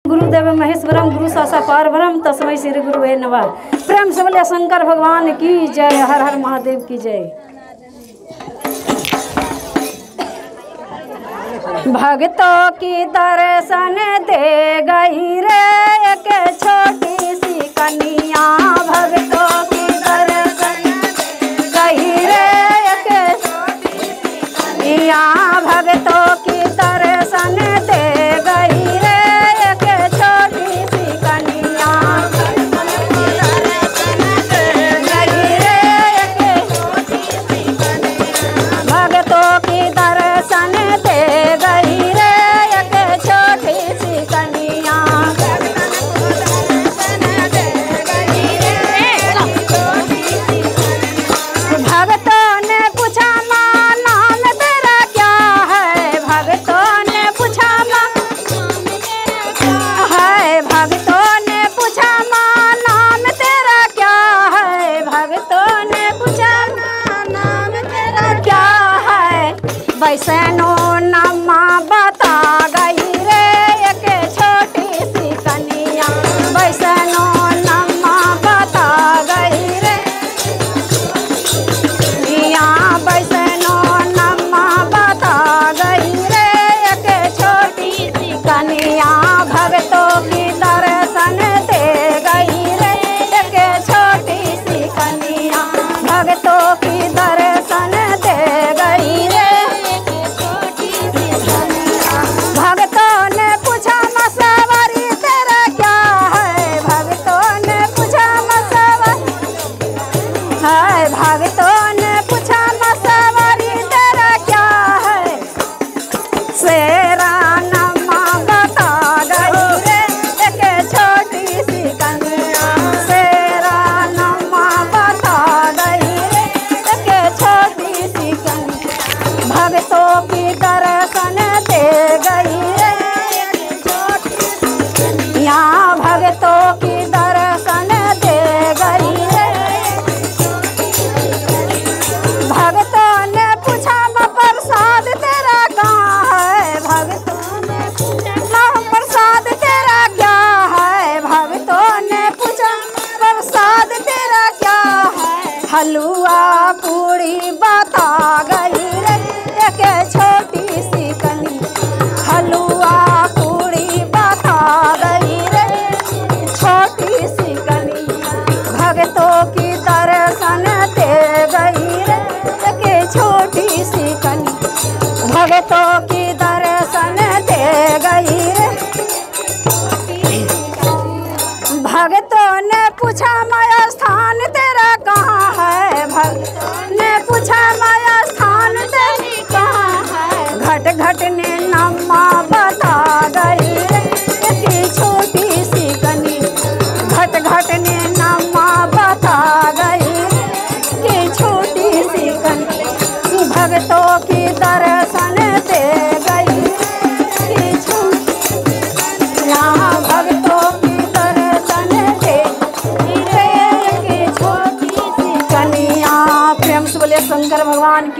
गुरुदेव महेश्वरम गुरु सासा पारब्रह्म तस्मै श्री गुरुवे नमः। प्रेम से बोले शंकर भगवान की जय, हर हर महादेव की जय। भक्तों की दर्शन दे गई रे एक छोटी सी कन्या, भक्तों की दर्शन गई रे एक कन्या, भक्तों की दर्शन दे गई रे एक छोटी सी कन्या, भक्तों की दर्शन दे गई रे एक छोटी सी कन्या, भक्तों ने पूछा माँ नाम तेरा क्या है, भक्तों ने पूछा माँ है, भक्तों ने पूछा माँ नाम तेरा क्या है, भक्तों ने पूछा माँ नाम तेरा क्या है, वैष्णो नमा बता गई रे एक छोटी सी कन्या, वैष्णो नमा बता गई रे यहाँ, वैष्णो नमा बता गई रे एक छोटी सी कन्या, भक्तों की दर्शन दे गई रे एक छोटी सी कन्या, भक्तों की दर्शन दे गई रे भक्तों ने पूछा मसवारी तेरा क्या है, भक्तों ने पूछा मसवारी है, भक्तों ने पूछा मसवारी तेरा क्या है, शेरा नमा बता गई रे एक छोटी सी कन्या, शेरा नमा बता गई रे एक छोटी सी कन्या, भक्तों की दर्शन दे गई रे यहाँ, भक्तों की दर्शन दे गई रे, भक्तों ने पूछा प्रसाद तेरा कहाँ है, भक्तों ने पूछा प्रसाद तेरा क्या है, भक्तों ने पूछा प्रसाद तेरा क्या है, हलवा पूरी बता गई रे एक छोटी सी कन्या, हलवा पूरी बता गई रे छोटी सी कन्या, भक्तों की दर्शन दे गई रे एक छोटी सी कन्या, भक्तों की दर्शन दे गई रे, भक्तों ने पूछा